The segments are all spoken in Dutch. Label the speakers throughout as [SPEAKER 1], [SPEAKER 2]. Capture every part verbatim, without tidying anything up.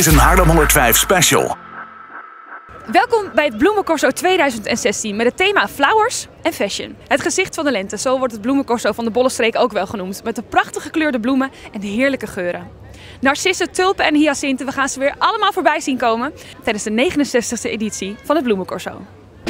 [SPEAKER 1] is een Haarlem honderdvijf special.
[SPEAKER 2] Welkom bij het Bloemencorso tweeduizend zestien met het thema Flowers en Fashion. Het gezicht van de lente, zo wordt het Bloemencorso van de Bollenstreek ook wel genoemd. Met de prachtig gekleurde bloemen en de heerlijke geuren. Narcissen, tulpen en hyacinten, we gaan ze weer allemaal voorbij zien komen tijdens de negenenzestigste editie van het Bloemencorso.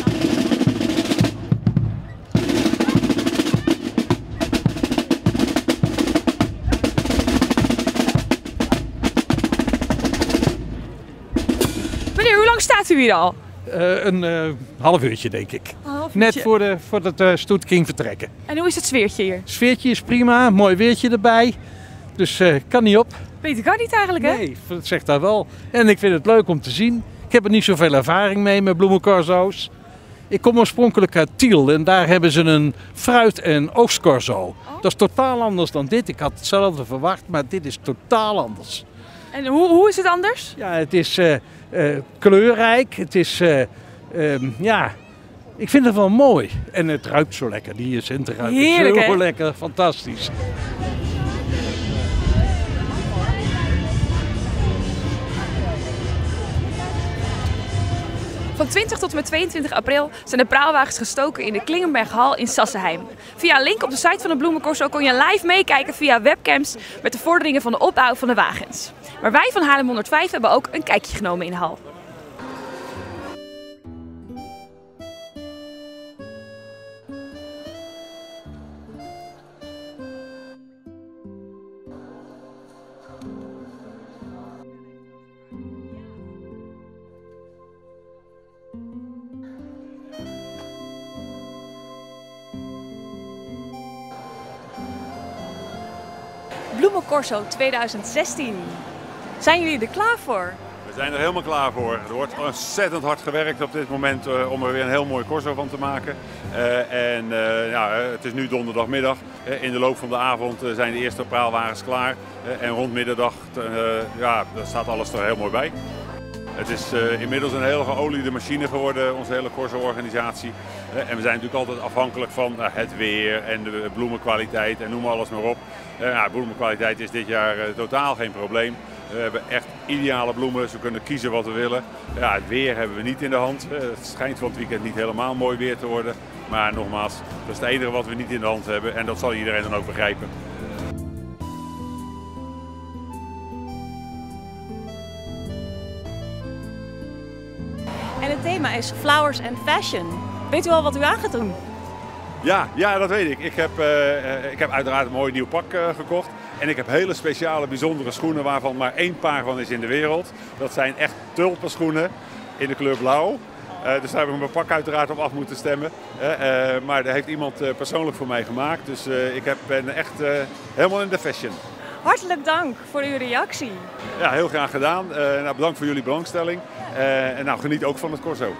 [SPEAKER 2] Meneer, hoe lang staat u hier al?
[SPEAKER 3] Uh, een uh, half uurtje, denk ik.
[SPEAKER 2] Half uurtje.
[SPEAKER 3] Net voor de, voordat de stoet ging vertrekken.
[SPEAKER 2] En hoe is het sfeertje hier?
[SPEAKER 3] Het sfeertje is prima, mooi weertje erbij. Dus uh, kan niet op.
[SPEAKER 2] Beter kan niet eigenlijk, hè?
[SPEAKER 3] Nee, dat zegt daar wel. En ik vind het leuk om te zien. Ik heb er niet zoveel ervaring mee met bloemencorso's. Ik kom oorspronkelijk uit Tiel en daar hebben ze een fruit- en oogstcorso. Oh. Dat is totaal anders dan dit. Ik had hetzelfde verwacht, maar dit is totaal anders.
[SPEAKER 2] En hoe, hoe is het anders?
[SPEAKER 3] Ja, het is uh, uh, kleurrijk. Het is, uh, um, ja, ik vind het wel mooi. En het ruikt zo lekker. Die hyacinten ruiken
[SPEAKER 2] Heerlijk,
[SPEAKER 3] zo
[SPEAKER 2] hè?
[SPEAKER 3] lekker. Fantastisch.
[SPEAKER 2] Van twintig tot en met tweeëntwintig april zijn de praalwagens gestoken in de Klingenberghal in Sassenheim. Via een link op de site van de Bloemencorso kon je live meekijken via webcams met de vorderingen van de opbouw van de wagens. Maar wij van Haarlem honderdvijf hebben ook een kijkje genomen in de hal. Bloemencorso tweeduizend zestien. Zijn jullie er klaar voor?
[SPEAKER 4] We zijn er helemaal klaar voor. Er wordt ontzettend hard gewerkt op dit moment uh, om er weer een heel mooi corso van te maken. Uh, en uh, ja, het is nu donderdagmiddag. Uh, in de loop van de avond uh, zijn de eerste praalwagens klaar. Uh, en rond midderdag uh, ja, daar staat alles er heel mooi bij. Het is uh, inmiddels een hele geoliede machine geworden, onze hele corso-organisatie. Uh, en we zijn natuurlijk altijd afhankelijk van uh, het weer en de bloemenkwaliteit en noem alles maar op. Uh, nou, bloemenkwaliteit is dit jaar uh, totaal geen probleem. We hebben echt ideale bloemen, dus we kunnen kiezen wat we willen. Ja, het weer hebben we niet in de hand. Uh, het schijnt van het weekend niet helemaal mooi weer te worden. Maar nogmaals, dat is het enige wat we niet in de hand hebben en dat zal iedereen dan ook begrijpen.
[SPEAKER 2] En het thema is Flowers and Fashion. Weet u al wat u aan gaat doen?
[SPEAKER 4] Ja, ja, dat weet ik. Ik heb, uh, ik heb uiteraard een mooi nieuw pak uh, gekocht. En ik heb hele speciale, bijzondere schoenen waarvan maar één paar van is in de wereld. Dat zijn echt tulpenschoenen in de kleur blauw. Uh, dus daar heb ik mijn pak uiteraard op af moeten stemmen. Uh, uh, maar daar heeft iemand uh, persoonlijk voor mij gemaakt. Dus uh, ik heb, ben echt uh, helemaal in de fashion.
[SPEAKER 2] Hartelijk dank voor uw reactie.
[SPEAKER 4] Ja, heel graag gedaan. Uh, nou, bedankt voor jullie belangstelling. Uh, en nou, geniet ook van het corso.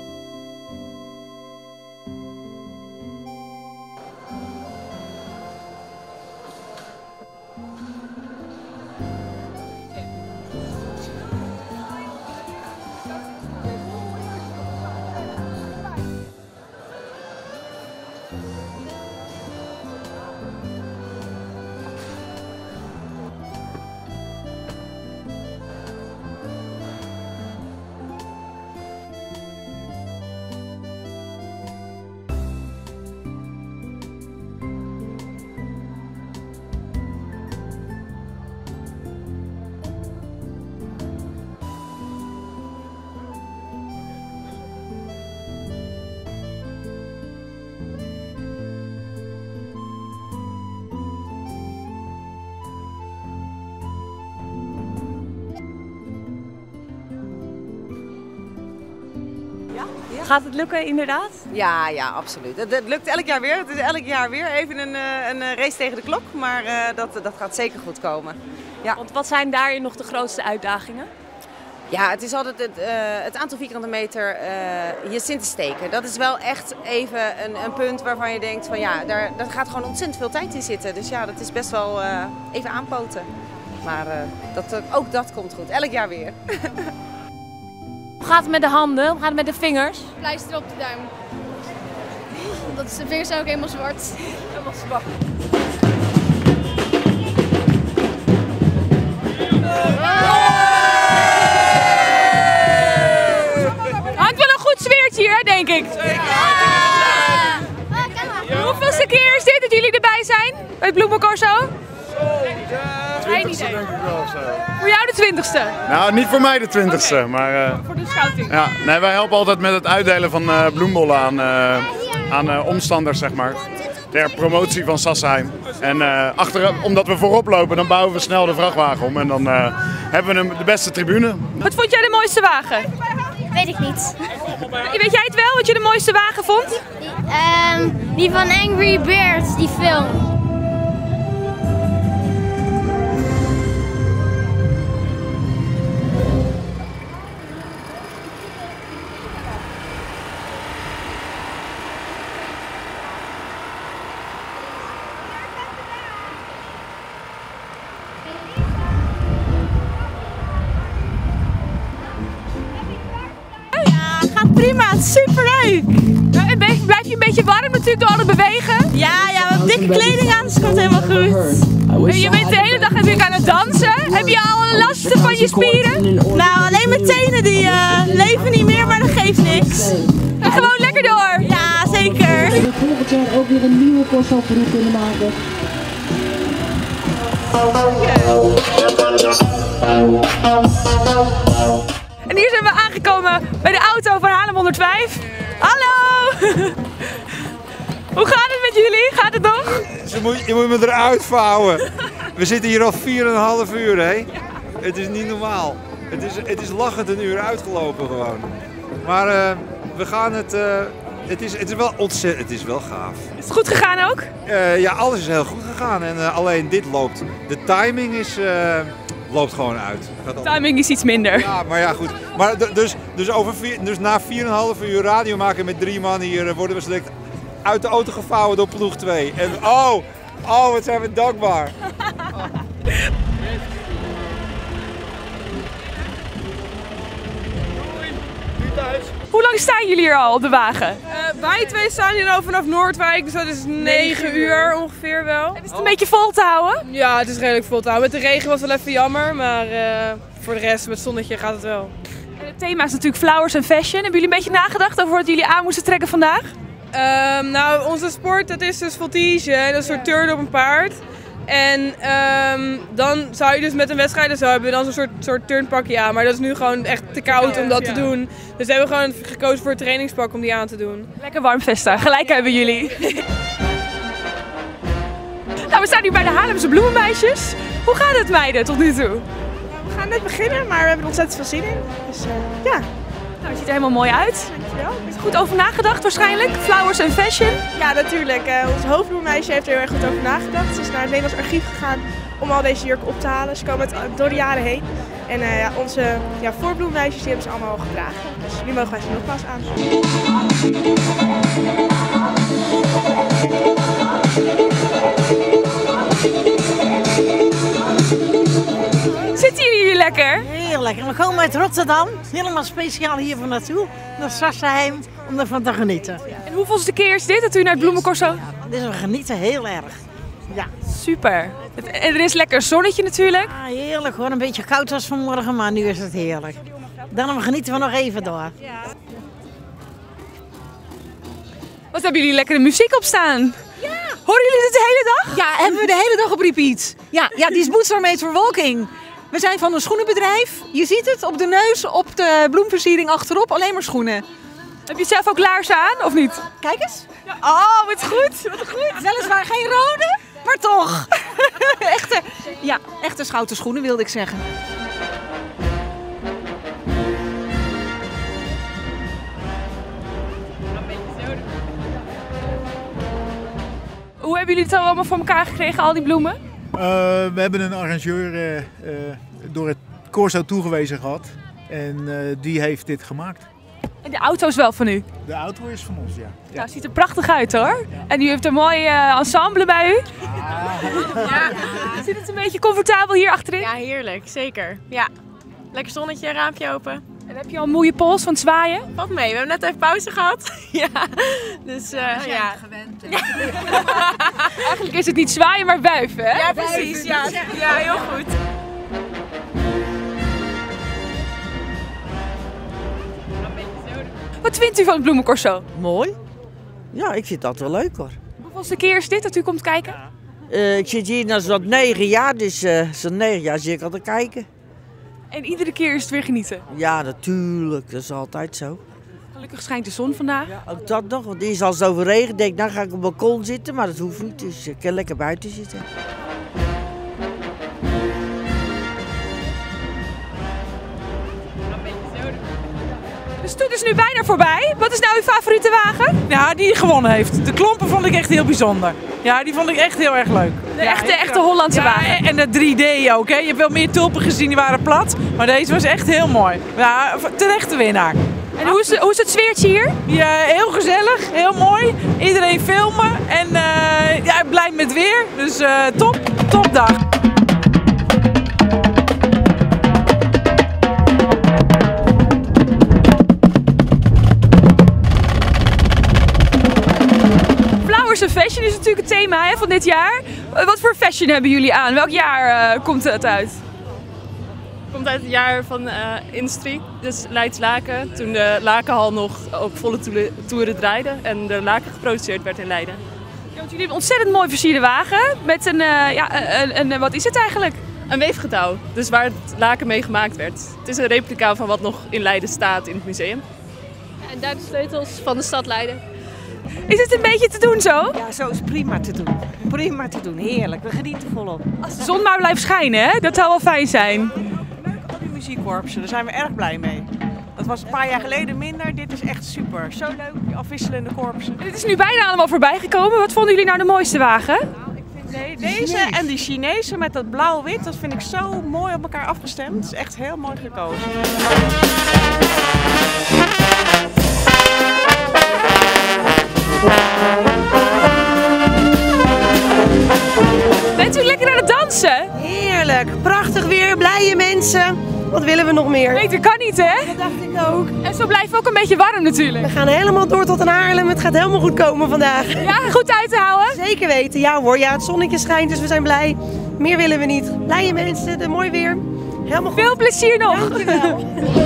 [SPEAKER 2] Gaat het lukken inderdaad?
[SPEAKER 5] Ja, ja, absoluut. Het, het lukt elk jaar weer. Het is elk jaar weer even een, een race tegen de klok, maar uh, dat, dat gaat zeker goed komen. Ja.
[SPEAKER 2] Want wat zijn daarin nog de grootste uitdagingen?
[SPEAKER 5] Ja, het is altijd het, uh, het aantal vierkante meter uh, hyacinten steken. Dat is wel echt even een, een punt waarvan je denkt van ja, daar, daar gaat gewoon ontzettend veel tijd in zitten. Dus ja, dat is best wel uh, even aanpoten. Maar uh, dat, ook dat komt goed. Elk jaar weer.
[SPEAKER 2] Hoe gaat het met de handen? Hoe gaat het met de vingers?
[SPEAKER 6] Pleister op de duim. Dat is, de vingers zijn ook helemaal zwart.
[SPEAKER 2] Helemaal zwart.
[SPEAKER 6] Oh!
[SPEAKER 2] ik. Hoeveelste keer is dit dat jullie erbij zijn? Bij het Bloemencorso?
[SPEAKER 7] twintigste denk ik wel of zo.
[SPEAKER 2] Voor jou de twintigste?
[SPEAKER 7] Nou, niet voor mij de twintigste, okay. maar... Uh,
[SPEAKER 2] voor de scouting?
[SPEAKER 7] Ja, nee, wij helpen altijd met het uitdelen van uh, bloembollen aan, uh, aan uh, omstanders, zeg maar. Ter promotie van Sassheim. En uh, achter, omdat we voorop lopen, dan bouwen we snel de vrachtwagen om en dan uh, hebben we een, de beste tribune.
[SPEAKER 2] Wat vond jij de mooiste wagen?
[SPEAKER 6] Weet ik niet.
[SPEAKER 2] Weet jij het wel, wat je de mooiste wagen vond?
[SPEAKER 6] Um, die van Angry Birds, die film.
[SPEAKER 8] Prima, superleuk!
[SPEAKER 2] Ja, en blijf je een beetje warm natuurlijk door al het bewegen?
[SPEAKER 8] Ja, ja, we hebben dikke kleding aan, dus het komt helemaal goed.
[SPEAKER 2] En je bent de hele dag natuurlijk aan het dansen. Heb je al last van je spieren?
[SPEAKER 8] Nou, alleen mijn tenen die uh, leven niet meer, maar dat geeft niks.
[SPEAKER 2] En gewoon lekker door?
[SPEAKER 8] Ja, zeker.
[SPEAKER 9] We volgend jaar ook weer een nieuwe Corso voor kunnen maken.
[SPEAKER 2] En hier zijn we aangekomen bij de auto van Haarlem honderdvijf. Hallo! Hoe gaat het met jullie? Gaat het nog?
[SPEAKER 10] Je moet, je moet me eruit vouwen. We zitten hier al vier en een half uur, hè? Ja. Het is niet normaal. Het is, het is lachend een uur uitgelopen gewoon. Maar uh, we gaan het... Uh, het, is, het is wel ontzettend... Het is wel gaaf.
[SPEAKER 2] Is het goed gegaan ook?
[SPEAKER 10] Uh, ja, alles is heel goed gegaan. En uh, alleen dit loopt. De timing is... Uh, loopt gewoon uit.
[SPEAKER 2] De timing is iets minder.
[SPEAKER 10] Ja, maar ja, goed. Maar dus, dus, over vier, dus na vier en een half uur radio maken met drie man hier worden we select uit de auto gevouwen door ploeg twee. En oh, oh, wat zijn we dankbaar.
[SPEAKER 2] Hoe lang staan jullie hier al op de wagen?
[SPEAKER 11] Uh, wij twee staan hier al vanaf Noordwijk, dus dat is negen uur ongeveer wel.
[SPEAKER 2] En is het een beetje vol te houden?
[SPEAKER 11] Ja, het is redelijk vol te houden. Met de regen was het wel even jammer, maar uh, voor de rest met het zonnetje gaat het wel.
[SPEAKER 2] En het thema is natuurlijk flowers en fashion. Hebben jullie een beetje nagedacht over wat jullie aan moesten trekken vandaag?
[SPEAKER 11] Um, nou, onze sport dat is dus voltige, dat is een soort turnen op een paard. En um, dan zou je dus met een wedstrijd zo hebben dan zo'n soort, soort turnpakje aan. Maar dat is nu gewoon echt te koud om dat ja. te doen. Dus we hebben gewoon gekozen voor een trainingspak om die aan te doen.
[SPEAKER 2] Lekker warm Vesta, gelijk hebben jullie. Nou, we staan nu bij de Haarlemse bloemenmeisjes. Hoe gaat het meiden tot nu toe?
[SPEAKER 8] Nou, we gaan net beginnen, maar we hebben er ontzettend veel zin in. Dus uh, ja.
[SPEAKER 2] Nou, het ziet er helemaal mooi uit.
[SPEAKER 8] Dankjewel.
[SPEAKER 2] Is er goed over nagedacht waarschijnlijk? Flowers en fashion?
[SPEAKER 8] Ja, natuurlijk. Uh, onze hoofdbloemenmeisje heeft er heel erg goed over nagedacht. Ze is naar het Nederlands Archief gegaan om al deze jurken op te halen. Ze komen het door de jaren heen. En uh, ja, onze ja, voorbloemenmeisjes die hebben ze allemaal al gedragen. Dus nu mogen wij ze nogmaals aan.
[SPEAKER 2] Zitten jullie hier lekker?
[SPEAKER 12] Heel lekker. We komen uit Rotterdam, helemaal speciaal hier van naartoe, naar Sassheim, om ervan te genieten.
[SPEAKER 2] En hoeveelste keer is dit dat u naar het Bloemencorso?
[SPEAKER 12] Ja, dit is we genieten heel erg. Ja.
[SPEAKER 2] Super. En er is lekker zonnetje natuurlijk.
[SPEAKER 12] Ah, heerlijk hoor, een beetje koud was vanmorgen, maar nu is het heerlijk. Dan genieten we nog even door. Ja.
[SPEAKER 2] Wat hebben jullie lekkere muziek op staan?
[SPEAKER 13] Ja.
[SPEAKER 2] Horen jullie dit de hele dag?
[SPEAKER 13] Ja, hebben we de hele dag op repeat. Ja, ja, die is Boots Are Made for Walking. We zijn van een schoenenbedrijf. Je ziet het op de neus, op de bloemversiering achterop, alleen maar schoenen.
[SPEAKER 2] Heb je zelf ook laarzen aan of niet?
[SPEAKER 13] Kijk eens.
[SPEAKER 2] Ja. Oh, wat goed, wat goed.
[SPEAKER 13] Weliswaar geen rode, maar toch. echte, ja, echte schouten schoenen wilde ik zeggen.
[SPEAKER 2] Hoe hebben jullie het al allemaal voor elkaar gekregen, al die bloemen?
[SPEAKER 14] Uh, we hebben een arrangeur uh, uh, door het Corso toegewezen gehad en uh, die heeft dit gemaakt.
[SPEAKER 2] En de auto is wel van u?
[SPEAKER 14] De auto is van ons, ja.
[SPEAKER 2] ja. Nou, ziet er prachtig uit hoor. Ja. En u heeft een mooi uh, ensemble bij u.
[SPEAKER 15] Ja. Ja.
[SPEAKER 2] Zit het een beetje comfortabel hier achterin?
[SPEAKER 15] Ja, heerlijk. Zeker. Ja. Lekker zonnetje, raampje open.
[SPEAKER 2] En heb je al een moeie pols van het zwaaien?
[SPEAKER 15] Valt mee, we hebben net even pauze gehad. ja. Dus uh, ja. ja.
[SPEAKER 13] gewend.
[SPEAKER 2] Eigenlijk is het niet zwaaien, maar wuiven, hè?
[SPEAKER 15] Ja, precies. Ja, ja heel goed.
[SPEAKER 2] Wat vindt u van het bloemencorso?
[SPEAKER 16] Mooi. Ja, ik vind dat wel leuk hoor.
[SPEAKER 2] Hoeveelste keer is dit dat u komt kijken?
[SPEAKER 16] Uh, ik zit hier na zo'n negen jaar, dus uh, zo'n negen jaar zit ik al te kijken.
[SPEAKER 2] En iedere keer is het weer genieten?
[SPEAKER 16] Ja, natuurlijk. Dat is altijd zo.
[SPEAKER 2] Gelukkig schijnt de zon vandaag.
[SPEAKER 16] Ja, ook dat nog, want eerst als het over regen denk ik, dan ga ik op het balkon zitten, maar dat hoeft niet, dus ik kan lekker buiten zitten.
[SPEAKER 2] De stoet is nu bijna voorbij. Wat is nou uw favoriete wagen?
[SPEAKER 17] Ja, die gewonnen heeft. De klompen vond ik echt heel bijzonder. Ja, die vond ik echt heel erg leuk.
[SPEAKER 2] De echte, ja, echte Hollandse
[SPEAKER 17] ja,
[SPEAKER 2] wagen.
[SPEAKER 17] En de drie D ook. Hè. Je hebt wel meer tulpen gezien, die waren plat. Maar deze was echt heel mooi. Ja, terechte winnaar.
[SPEAKER 2] En hoe is, hoe is het sfeertje hier?
[SPEAKER 17] Ja, heel gezellig, heel mooi. Iedereen filmen en uh, ja, blij met weer. Dus uh, top, topdag.
[SPEAKER 2] Fashion is natuurlijk het thema hè, van dit jaar. Wat voor fashion hebben jullie aan? Welk jaar uh, komt het uit?
[SPEAKER 15] Het komt uit het jaar van uh, industrie, dus Leids Laken. Toen de Lakenhal nog op volle toeren draaide en de laken geproduceerd werd in Leiden.
[SPEAKER 2] Ja, want jullie hebben een ontzettend mooi versierde wagen met een, uh, ja, een, een, een, wat is het eigenlijk?
[SPEAKER 15] Een weefgetouw, dus waar het laken mee gemaakt werd. Het is een replica van wat nog in Leiden staat in het museum.
[SPEAKER 18] En daar de sleutels van de stad Leiden.
[SPEAKER 2] Is het een beetje te doen zo?
[SPEAKER 12] Ja, zo is prima te doen. Prima te doen, heerlijk. We genieten volop.
[SPEAKER 2] Als de zon maar blijft schijnen, hè? Dat zou wel fijn zijn.
[SPEAKER 12] Leuk, al die muziekkorpsen, daar zijn we erg blij mee. Dat was een paar jaar geleden minder, dit is echt super. Zo leuk, die afwisselende korpsen.
[SPEAKER 2] En het is nu bijna allemaal voorbij gekomen. Wat vonden jullie nou de mooiste wagen?
[SPEAKER 12] Nou, ik vind nee, deze en die Chinese met dat blauw-wit, dat vind ik zo mooi op elkaar afgestemd. Het is echt heel mooi gekozen.
[SPEAKER 2] Bent u lekker aan het dansen?
[SPEAKER 19] Heerlijk, prachtig weer, blije mensen. Wat willen we nog meer?
[SPEAKER 2] Beter kan niet, hè?
[SPEAKER 19] Dat dacht ik ook.
[SPEAKER 2] En zo blijft het ook een beetje warm natuurlijk.
[SPEAKER 19] We gaan helemaal door tot aan Haarlem. Het gaat helemaal goed komen vandaag.
[SPEAKER 2] Ja, goed uit te houden?
[SPEAKER 19] Zeker weten, ja hoor. Ja, het zonnetje schijnt, dus we zijn blij. Meer willen we niet. Blije mensen, de mooi weer. Helemaal goed.
[SPEAKER 2] Veel plezier nog.
[SPEAKER 19] Dankjewel.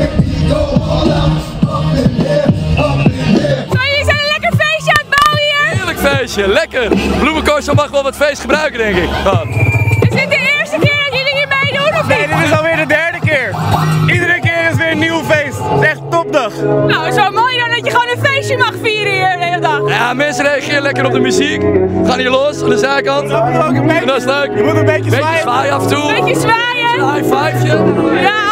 [SPEAKER 2] Zo, jullie zijn een lekker feestje aan het bouwen hier?
[SPEAKER 20] Heerlijk feestje, lekker. Bloemencorso mag wel wat feest gebruiken, denk ik. Ja.
[SPEAKER 2] Is dit de eerste keer dat jullie hier meedoen of niet?
[SPEAKER 7] Nee, dit is alweer de derde keer. Iedere keer is weer een nieuw feest. Het is echt topdag.
[SPEAKER 2] Nou, het is wel mooi dan dat je gewoon een feestje mag vieren hier de hele dag.
[SPEAKER 20] Ja, mensen reageren lekker op de muziek. We gaan hier los aan de zijkant.
[SPEAKER 7] Dat is ook een beetje,
[SPEAKER 20] en dat is leuk.
[SPEAKER 7] Je moet een beetje zwaaien.
[SPEAKER 20] Beetje zwaaien af en toe.
[SPEAKER 2] Beetje zwaaien.
[SPEAKER 20] Een high fiveje.
[SPEAKER 2] Ja.